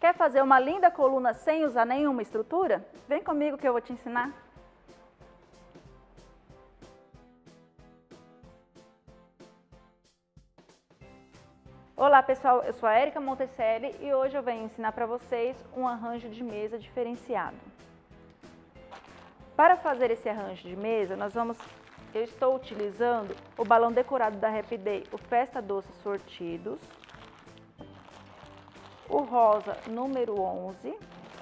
Quer fazer uma linda coluna sem usar nenhuma estrutura? Vem comigo que eu vou te ensinar. Olá pessoal, eu sou a Érica Monteselli e hoje eu venho ensinar para vocês um arranjo de mesa diferenciado. Para fazer esse arranjo de mesa, eu estou utilizando o balão decorado da Happy Day, o Festa Doce Sortidos, o rosa número 11,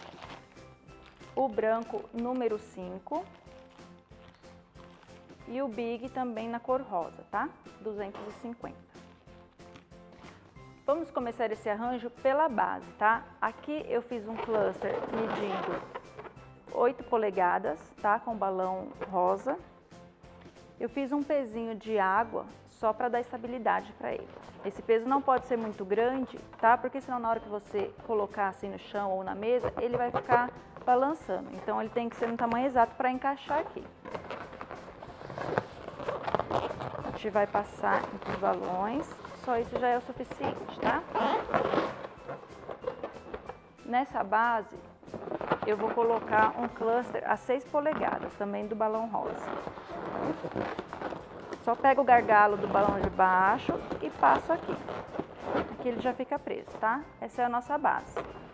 o branco número 5 e o Big também na cor rosa, tá? 250. Vamos começar esse arranjo pela base, tá? Aqui eu fiz um cluster medindo 8 polegadas, tá? Com balão rosa. Eu fiz um pezinho de água só para dar estabilidade para ele. Esse peso não pode ser muito grande, tá? Porque senão na hora que você colocar assim no chão ou na mesa, ele vai ficar balançando. Então ele tem que ser no tamanho exato para encaixar aqui. A gente vai passar entre os balões, só isso já é o suficiente, tá? Nessa base, eu vou colocar um cluster a 6 polegadas, também do balão rosa. Só pego o gargalo do balão de baixo e passo aqui. Aqui ele já fica preso, tá? Essa é a nossa base.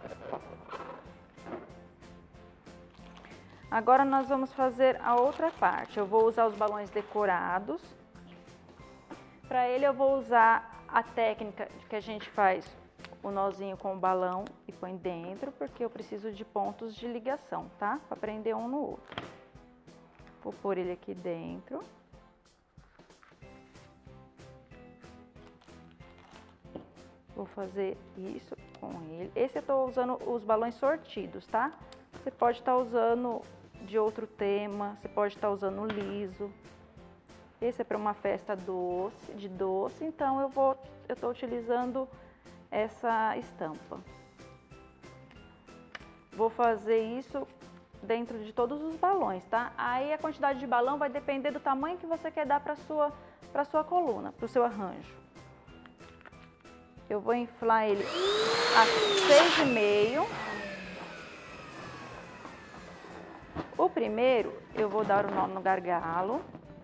Agora nós vamos fazer a outra parte. Eu vou usar os balões decorados. Para ele eu vou usar a técnica que a gente faz o nozinho com o balão e põe dentro, porque eu preciso de pontos de ligação, tá? Para prender um no outro. Vou pôr ele aqui dentro. Vou fazer isso com ele. Esse eu tô usando os balões sortidos, tá? Você pode estar usando de outro tema, você pode estar usando liso. Esse é para uma festa de doce, então eu tô utilizando essa estampa. Vou fazer isso dentro de todos os balões, tá? Aí a quantidade de balão vai depender do tamanho que você quer dar para sua coluna, para o seu arranjo. Eu vou inflar ele a 6,5. O primeiro, eu vou dar o nó no gargalo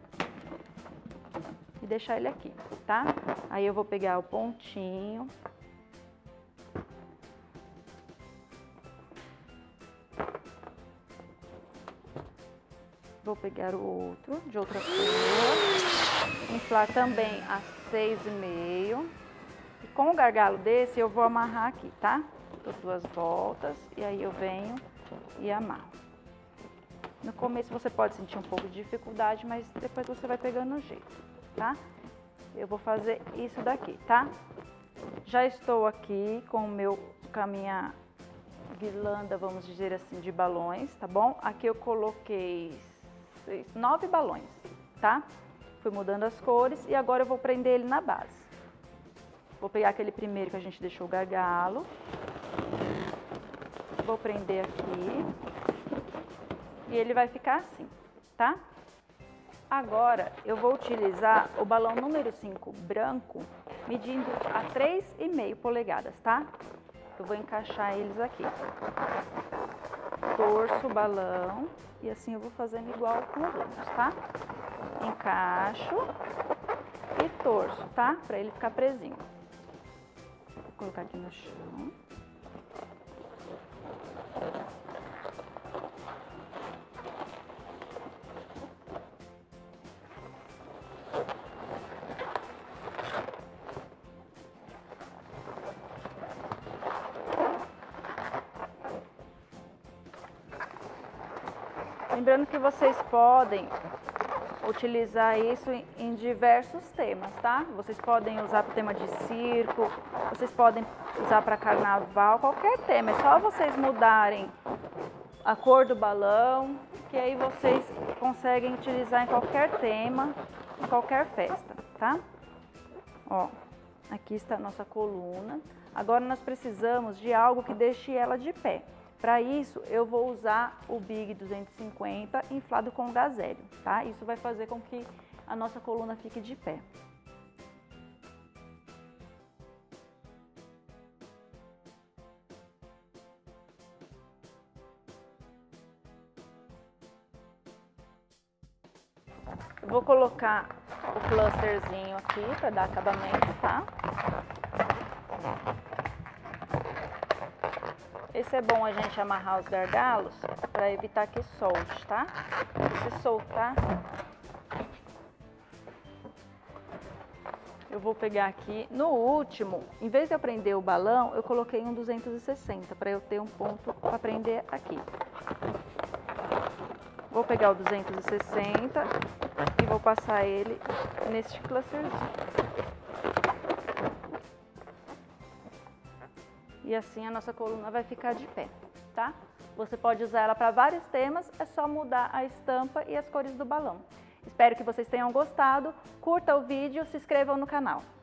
e deixar ele aqui, tá? Aí eu vou pegar o pontinho. Vou pegar o outro, de outra cor. Inflar também a 6,5. E com o gargalo desse, eu vou amarrar aqui, tá? Dou 2 voltas e aí eu venho e amarro. No começo você pode sentir um pouco de dificuldade, mas depois você vai pegando o jeito, tá? Eu vou fazer isso daqui, tá? Já estou aqui com a minha guirlanda, vamos dizer assim, de balões, tá bom? Aqui eu coloquei 9 balões, tá? Fui mudando as cores e agora eu vou prender ele na base. Vou pegar aquele primeiro que a gente deixou o gargalo. Vou prender aqui. E ele vai ficar assim, tá? Agora, eu vou utilizar o balão número 5 branco, medindo a 3,5 polegadas, tá? Eu vou encaixar eles aqui. Torço o balão e assim eu vou fazendo igual com os outros, tá? Encaixo e torço, tá? Pra ele ficar presinho. Vou colocar aqui no chão. Lembrando que vocês podem utilizar isso em diversos temas, tá? Vocês podem usar para o tema de circo, vocês podem usar para carnaval, qualquer tema. É só vocês mudarem a cor do balão, que aí vocês conseguem utilizar em qualquer tema, em qualquer festa, tá? Ó, aqui está a nossa coluna. Agora nós precisamos de algo que deixe ela de pé. Para isso, eu vou usar o Big 250 inflado com gazélio, tá? Isso vai fazer com que a nossa coluna fique de pé. Eu vou colocar o clusterzinho aqui para dar acabamento, tá? Esse é bom a gente amarrar os gargalos para evitar que solte, tá? Se soltar, eu vou pegar aqui. No último, em vez de eu prender o balão, eu coloquei um 260 para eu ter um ponto para prender aqui. Vou pegar o 260 e vou passar ele neste clusterzinho. E assim a nossa coluna vai ficar de pé, tá? Você pode usar ela para vários temas, é só mudar a estampa e as cores do balão. Espero que vocês tenham gostado, curta o vídeo, se inscrevam no canal.